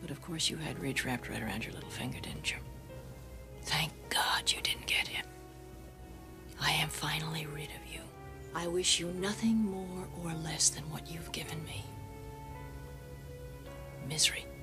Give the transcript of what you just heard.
But of course you had Ridge wrapped right around your little finger, didn't you? Thank God you didn't get him. I am finally rid of you. I wish you nothing more or less than what you've given me. Misery.